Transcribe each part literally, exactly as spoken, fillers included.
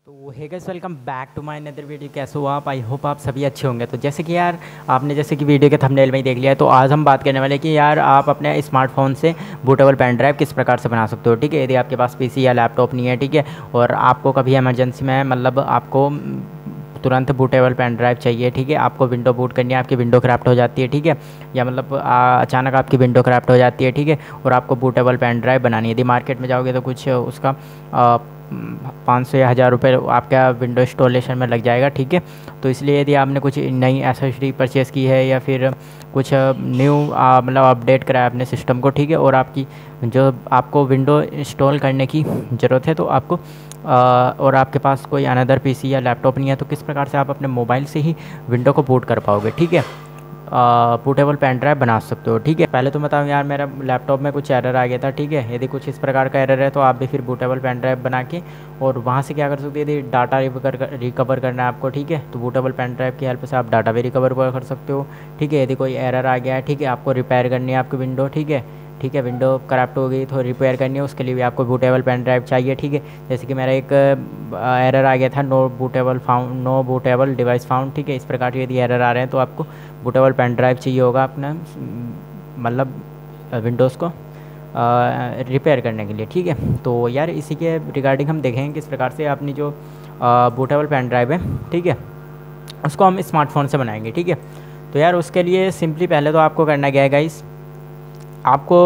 तो hey guys, welcome back to my another video. कैसे हो आप? आई होप आप सभी अच्छे होंगे। तो जैसे कि यार आपने जैसे कि वीडियो के थंबनेल में ही देख लिया है, तो आज हम बात करने वाले हैं कि यार आप अपने स्मार्टफोन से बूटेबल पेन ड्राइव किस प्रकार से बना सकते हो। ठीक है, यदि आपके पास पीसी या लैपटॉप नहीं है, ठीक है, और आपको कभी इमरजेंसी में मतलब आपको तुरंत बूटेबल पेन ड्राइव चाहिए, ठीक है, आपको विंडो बूट करनी है, आपकी विंडो क्रैप्ट हो जाती है, ठीक है, या मतलब आ, अचानक आपकी विंडो क्रैप्ट हो जाती है, ठीक है, और आपको बूटेबल पेन ड्राइव बनानी है। यदि मार्केट में जाओगे तो कुछ उसका पाँच सौ या हज़ार रुपये आपका विंडो इंस्टॉलेशन में लग जाएगा, ठीक है। तो इसलिए यदि आपने कुछ नई एसेसरी परचेज़ की है या फिर कुछ न्यू मतलब अपडेट कराया अपने सिस्टम को, ठीक है, और आपकी जो आपको विंडो इंस्टॉल करने की ज़रूरत है, तो आपको आ, और आपके पास कोई अनदर पीसी या लैपटॉप नहीं है, तो किस प्रकार से आप अपने मोबाइल से ही विंडो को बूट कर पाओगे, ठीक है, बूटेबल पेन ड्राइव बना सकते हो, ठीक है। पहले तो बताऊँ यार, मेरा लैपटॉप में कुछ एरर आ गया था, ठीक है। यदि कुछ इस प्रकार का एरर है तो आप भी फिर बूटेबल पेन ड्राइव बना के और वहाँ से क्या कर सकते हो, यदि डाटा रिकवर रिकवर करना है आपको, ठीक है, तो बूटेबल पेन ड्राइव की हेल्प से आप डाटा भी रिकवर कर सकते हो, ठीक है। यदि कोई एरर आ गया है, ठीक है, आपको रिपेयर करनी है आपकी विंडो, ठीक है, ठीक है, विंडो करप्ट हो गई तो रिपेयर करनी है, उसके लिए भी आपको बूटेबल पेन ड्राइव चाहिए, ठीक है। जैसे कि मेरा एक एरर आ गया था, no bootable found no bootable device found, ठीक है। इस प्रकार के यदि एरर आ रहे हैं तो आपको बूटेबल पेन ड्राइव चाहिए होगा अपना मतलब विंडोज़ को रिपेयर करने के लिए, ठीक है। तो यार इसी के रिगार्डिंग हम देखेंगे किस प्रकार से अपनी जो बूटेबल पेन ड्राइव है, ठीक है, उसको हम स्मार्टफोन से बनाएंगे, ठीक है। तो यार उसके लिए सिंपली पहले तो आपको करना क्या है गाइस, आपको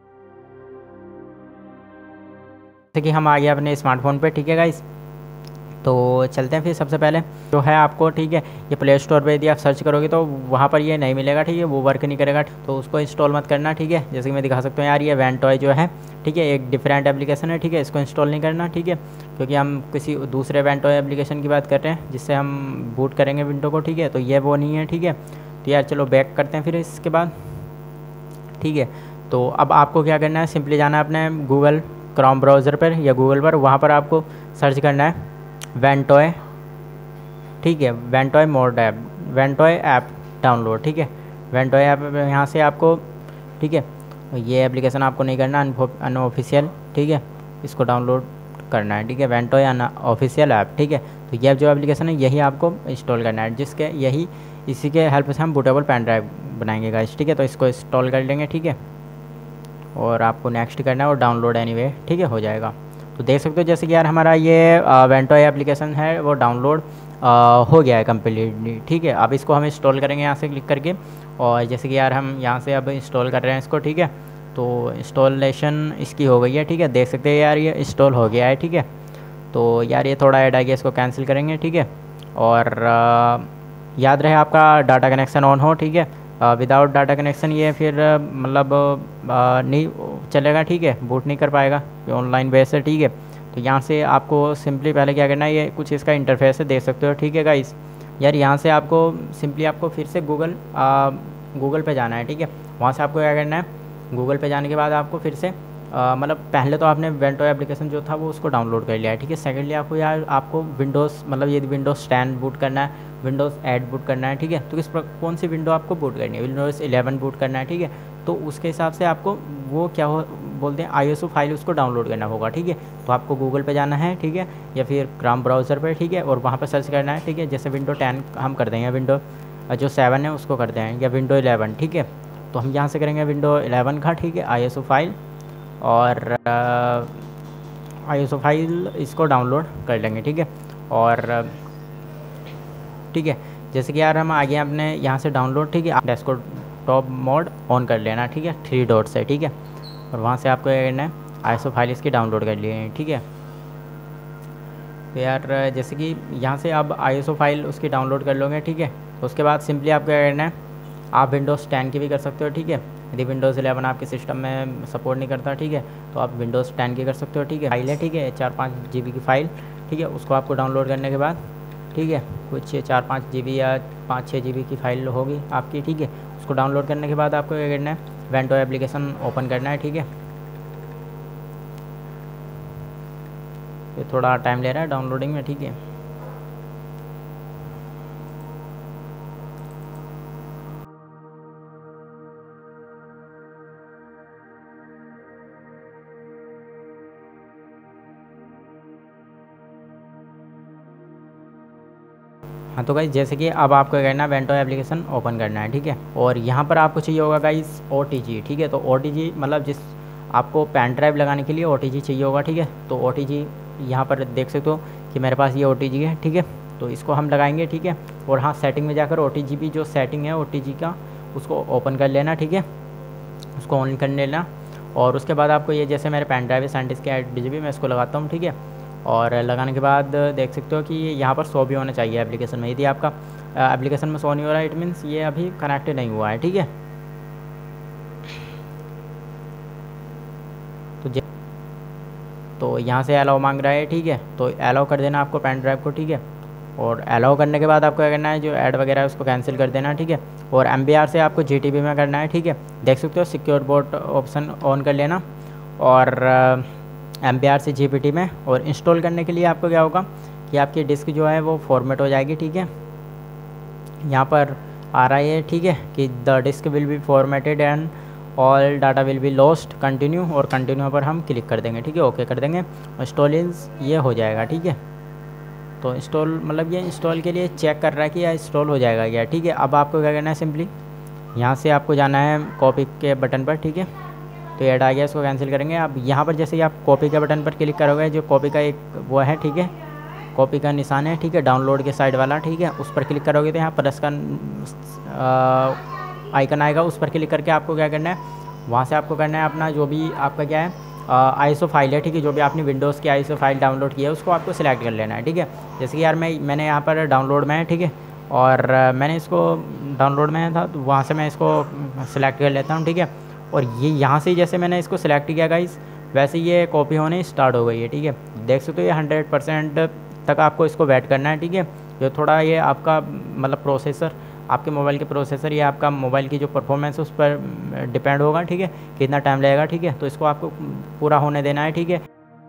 जैसे कि हम आ गए अपने स्मार्टफोन पे, ठीक है गाइस। तो चलते हैं फिर। सबसे पहले जो है आपको, ठीक है, ये प्ले स्टोर पे यदि आप सर्च करोगे तो वहाँ पर ये नहीं मिलेगा, ठीक है, वो वर्क नहीं करेगा, तो उसको इंस्टॉल मत करना, ठीक है। जैसे कि मैं दिखा सकता हूँ यार, ये वेंटॉय जो है, ठीक है, एक डिफरेंट एप्लीकेशन है, ठीक है, इसको इंस्टॉल नहीं करना, ठीक है, क्योंकि हम किसी दूसरे वेंटॉय एप्लीकेशन की बात कर रहे हैं जिससे हम बूट करेंगे विंडो को, ठीक है, तो ये वो नहीं है, ठीक है। तो यार चलो बैक करते हैं फिर इसके बाद, ठीक है। तो अब आपको क्या करना है, सिंपली जाना है अपने गूगल क्रोम ब्राउज़र पर या गूगल पर, वहाँ पर आपको सर्च करना है वेंटॉय, ठीक है, Ventoy mode app, Ventoy app download, ठीक है, वेंटॉय ऐप यहाँ से आपको, ठीक है, ये एप्लीकेशन आपको नहीं करना, अनऑफिशियल, ठीक है, इसको डाउनलोड करना है, ठीक है, वेंटॉय ऑफिशियल ऐप, ठीक है। तो ये जो एप्लीकेशन है यही आपको इंस्टॉल करना है, जिसके यही इसी के हेल्प से हम बूटेबल पेन ड्राइव बनाएंगे गाइस, ठीक है। तो इसको इंस्टॉल कर लेंगे, ठीक है, और आपको नेक्स्ट करना है और डाउनलोड एनीवे, ठीक है, हो जाएगा। तो देख सकते हो जैसे कि यार हमारा ये वेंटॉय एप्लीकेशन है वो डाउनलोड हो गया है कम्प्लीटली, ठीक है। अब इसको हम इंस्टॉल करेंगे यहाँ से क्लिक करके, और जैसे कि यार हम यहाँ से अब इंस्टॉल कर रहे हैं इसको, ठीक है। तो इंस्टॉलेशन इसकी हो गई है, ठीक है, देख सकते हैं यार ये इंस्टॉल हो गया है, ठीक है। तो यार ये थोड़ा ऐड आ गया, इसको कैंसिल करेंगे, ठीक है। और आ, याद रहे आपका डाटा कनेक्शन ऑन हो, ठीक है, विदाउट डाटा कनेक्शन ये फिर मतलब नहीं चलेगा, ठीक है, बूट नहीं कर पाएगा, ऑनलाइन बेस है, ठीक है। तो यहाँ से आपको सिंपली पहले क्या करना है, ये कुछ इसका इंटरफेस है, देख सकते हो, ठीक है गाइस। यार यहाँ से आपको सिंपली आपको फिर से गूगल गूगल पे जाना है, ठीक है। वहाँ से आपको क्या करना है, गूगल पे जाने के बाद आपको फिर से मतलब पहले तो आपने वेंटो एप्लीकेशन जो था वो उसको डाउनलोड कर लिया है, ठीक है। सेकेंडली आपको यार आपको विंडोज़ मतलब ये विंडोज़ टेन बूट करना है, विंडोज़ एट बूट करना है, ठीक है। तो किस कौन सी विंडो आपको बूट करनी है, विंडोज़ इलेवन बूट करना है, ठीक है। तो उसके हिसाब से आपको वो क्या हो बोलते हैं आई एस ओ फाइल उसको डाउनलोड करना होगा, ठीक है। तो आपको गूगल पे जाना है, ठीक है, या फिर क्रोम ब्राउज़र पर, ठीक है, और वहाँ पर सर्च करना है, ठीक है। जैसे विंडो टेन हम कर देंगे, विंडो जो सेवन है उसको कर दें, या विंडो इलेवन, ठीक है। तो हम यहाँ से करेंगे विंडो इलेवन का, ठीक है, आई एस ओ फाइल, और आई एस ओ फाइल इसको डाउनलोड कर लेंगे, ठीक है। और ठीक है, जैसे कि यार हम आगे अपने यहाँ से डाउनलोड, ठीक है, डेस्कटॉप मोड ऑन कर लेना, ठीक है, थ्री डॉट से, ठीक है, और वहाँ से आपको क्या करना है, आई एस ओ फाइल इसकी डाउनलोड कर लिए, ठीक है। तो यार जैसे कि यहाँ से अब आई एस ओ फाइल उसकी डाउनलोड कर लोगे, ठीक है। तो उसके बाद सिंपली आपको क्या करना है, आप विंडोज़ टेन की भी कर सकते हो, ठीक है। यदि विंडोज़ इलेवन आपके सिस्टम में सपोर्ट नहीं करता, ठीक है, तो आप विंडोज़ टेन की कर सकते हो, ठीक है। फाइल है, ठीक है, चार पाँच जी बी की फ़ाइल, ठीक है, उसको आपको डाउनलोड करने के बाद, ठीक है, कुछ चार पाँच जी बी या पाँच छः जी बी की फ़ाइल होगी आपकी, ठीक है। उसको डाउनलोड करने के बाद आपको क्या करना है, वेंटो एप्लीकेशन ओपन करना है, ठीक है। ये थोड़ा टाइम ले रहा है डाउनलोडिंग में, ठीक है। हाँ तो गाइस जैसे कि अब आपको क्या करना है, वेंटो एप्लीकेशन ओपन करना है, ठीक है। और यहाँ पर आपको चाहिए होगा गाइस ओ टी जी, ठीक है। तो ओ टी जी मतलब जिस आपको पेन ड्राइव लगाने के लिए ओ टी जी चाहिए होगा, ठीक है। तो ओ टी जी यहाँ पर देख सकते हो कि मेरे पास ये ओ टी जी है, ठीक है। तो इसको हम लगाएंगे, ठीक है। और हाँ, सेटिंग में जाकर ओ टी जी भी जो सेटिंग है ओ टी जी का उसको ओपन कर लेना, ठीक है। उसको ऑन कर लेना। और उसके बाद आपको ये जैसे मेरे पेन ड्राइव है सैंडिस्क के एट डी जी बी, मैं इसको लगाता हूँ, ठीक है। और लगाने के बाद देख सकते हो कि यहाँ पर शो भी होना चाहिए एप्लीकेशन में। यदि आपका एप्लीकेशन में शो नहीं हो रहा है, इट मीन्स ये अभी कनेक्ट नहीं हुआ है, ठीक है। तो जे- तो यहाँ से अलाउ मांग रहा है, ठीक है। तो अलाउ कर देना आपको पेन ड्राइव को, ठीक है। और अलाउ करने के बाद आपको क्या करना है, जो ऐड वगैरह है उसको कैंसिल कर देना, ठीक है। और एम बी आर से आपको जी टी बी में करना है, ठीक है। देख सकते हो सिक्योर बोर्ड ऑप्शन ऑन कर लेना। और एम बी आर से जी पी टी में। और इंस्टॉल करने के लिए आपको क्या होगा कि आपकी डिस्क जो है वो फॉर्मेट हो जाएगी, ठीक है। यहाँ पर आ रहा है, ठीक है, कि the disk will be formatted and all data will be lost, continue. और कंटिन्यू पर हम क्लिक कर देंगे, ठीक है, ओके कर देंगे। इंस्टॉलिंग ये हो जाएगा, ठीक है। तो इंस्टॉल मतलब ये इंस्टॉल के लिए चेक कर रहा है कि यह इंस्टॉल हो जाएगा क्या, ठीक है। अब आपको क्या करना है, सिंपली यहाँ से आपको जाना है कॉपी के बटन पर, ठीक है। तो ऐड आ गया, इसको कैंसिल करेंगे। अब यहाँ पर जैसे ही आप कॉपी के बटन पर क्लिक करोगे, जो कॉपी का एक वो है, ठीक है, कॉपी का निशान है, ठीक है, डाउनलोड के साइड वाला, ठीक है, उस पर क्लिक करोगे तो यहाँ प्लस का आइकन आएगा। उस पर क्लिक करके आपको क्या करना है, वहाँ से आपको करना है अपना जो भी आपका क्या है आई एस ओ फाइल है, ठीक है, जो भी आपने विंडोज़ की I S O file download की है उसको आपको सिलेक्ट कर लेना है, ठीक है। जैसे कि यार मैं मैंने यहाँ पर डाउनलोड में है, ठीक है। और अ, मैंने इसको डाउनलोड में था तो वहाँ से मैं इसको सिलेक्ट कर लेता हूँ, ठीक है। और ये यहाँ से जैसे मैंने इसको सिलेक्ट किया गाइस, वैसे ये कॉपी होने स्टार्ट हो गई है, ठीक है। देख सकते हो ये हंड्रेड परसेंट तक आपको इसको वेट करना है, ठीक है। जो थोड़ा ये आपका मतलब प्रोसेसर, आपके मोबाइल के प्रोसेसर या आपका मोबाइल की जो परफॉर्मेंस है उस पर डिपेंड होगा, ठीक है, कितना टाइम लगेगा, ठीक है। तो इसको आपको पूरा होने देना है, ठीक है।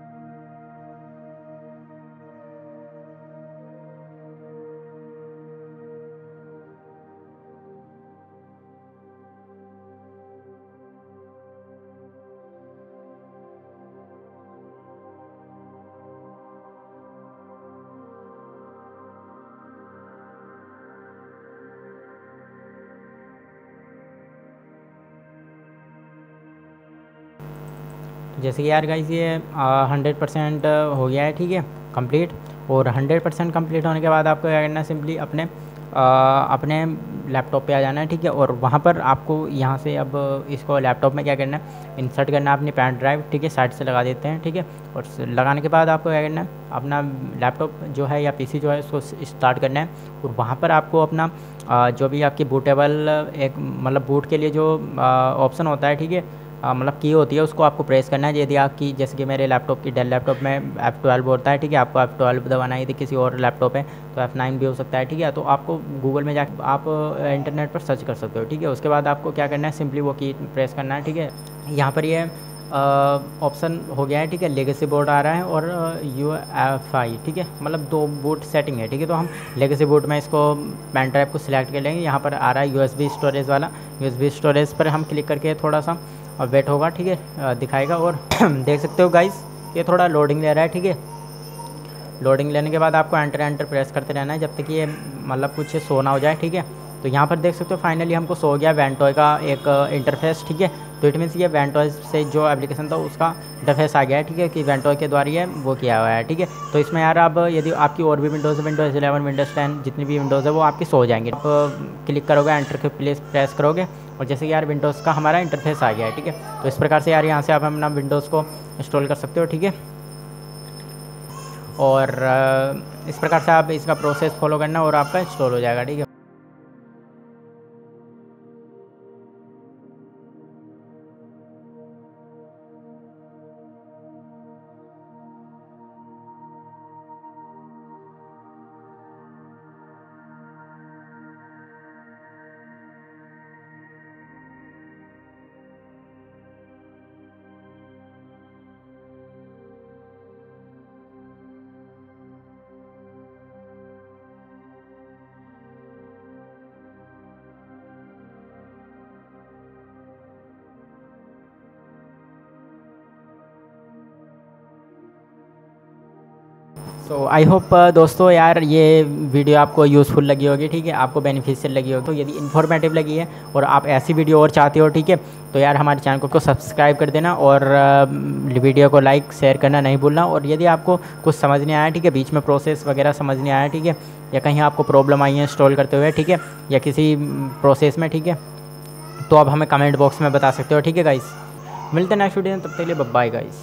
जैसे कि यार गाइस ये हंड्रेड परसेंट हो गया है, ठीक है, कंप्लीट। और हंड्रेड परसेंट कम्प्लीट होने के बाद आपको क्या करना है, सिंपली अपने आ, अपने लैपटॉप पे आ जाना है, ठीक है। और वहाँ पर आपको यहाँ से अब इसको लैपटॉप में क्या करना है, इंसर्ट करना है अपनी पेन ड्राइव, ठीक है, साइड से लगा देते हैं, ठीक है। और लगाने के बाद आपको क्या करना है, अपना लैपटॉप जो है या पी सी जो है उसको स्टार्ट करना है। और वहाँ पर आपको अपना आ, जो भी आपकी बूटेबल एक मतलब बूट के लिए जो ऑप्शन होता है, ठीक है, अ, मतलब की होती है उसको आपको प्रेस करना है। यदि आपकी जैसे कि मेरे लैपटॉप की डेल लैपटॉप में एफ़ ट्वेल्व होता है, ठीक है, आपको एफ़ ट्वेल्व दबाना है। यदि किसी और लैपटॉप है तो एफ़ नाइन भी हो सकता है, ठीक है। तो आपको गूगल में जाकर आप इंटरनेट पर सर्च कर सकते हो, ठीक है। उसके बाद आपको क्या करना है, सिंपली वो की प्रेस करना है, ठीक है। यहाँ पर ये ऑप्शन हो गया है, ठीक है, लेगेसी बोर्ड आ रहा है और यू एफ आई, ठीक है, मतलब दो बूट सेटिंग है, ठीक है। तो हम लेगेसी बोर्ड में इसको पेन ड्राइव को सिलेक्ट कर लेंगे। यहाँ पर आ रहा है यू एस बी स्टोरेज वाला, यू एस बी स्टोरेज पर हम क्लिक करके थोड़ा सा और वेट होगा, ठीक है, दिखाएगा। और देख सकते हो गाइस ये थोड़ा लोडिंग ले रहा है, ठीक है। लोडिंग लेने के बाद आपको एंटर एंटर प्रेस करते रहना है जब तक ये मतलब कुछ शो ना हो जाए, ठीक है। तो यहाँ पर देख सकते हो फाइनली हमको शो हो गया वेंटॉय का एक इंटरफेस, ठीक है। तो इट मीन्स ये वेंटॉय से जो एप्लीकेशन था उसका इंटरफेस आ गया है, ठीक है, कि वेंटॉय के द्वारा ये वो किया हुआ है, ठीक है। तो इसमें यार अब यदि आपकी और भी Windows Windows eleven Windows ten जितनी भी विंडोज़ है वो आपकी शो हो जाएंगी। आप क्लिक करोगे, एंटर के प्लेस प्रेस करोगे और जैसे कि यार विंडोज़ का हमारा इंटरफेस आ गया है, ठीक है। तो इस प्रकार से यार यहाँ से आप अपना विंडोज़ को इंस्टॉल कर सकते हो, ठीक है। और अ, इस प्रकार से आप इसका प्रोसेस फॉलो करना और आपका इंस्टॉल हो जाएगा, ठीक है। सो आई होप दोस्तों यार ये वीडियो आपको यूज़फुल लगी होगी, ठीक है, आपको बेनिफिशियल लगी होगी। तो यदि इन्फॉर्मेटिव लगी है और आप ऐसी वीडियो और चाहते हो, ठीक है, तो यार हमारे चैनल को, को सब्सक्राइब कर देना और वीडियो को लाइक शेयर करना नहीं भूलना। और यदि आपको कुछ समझ नहीं आया, ठीक है, बीच में प्रोसेस वगैरह समझ नहीं आया, ठीक है, या कहीं आपको प्रॉब्लम आई है इंस्टॉल करते हुए, ठीक है, या किसी प्रोसेस में, ठीक है, तो आप हमें कमेंट बॉक्स में बता सकते हो, ठीक है गाइस। मिलते हैं नेक्स्ट वीडियो में, तब तक के लिए बाय गाइस।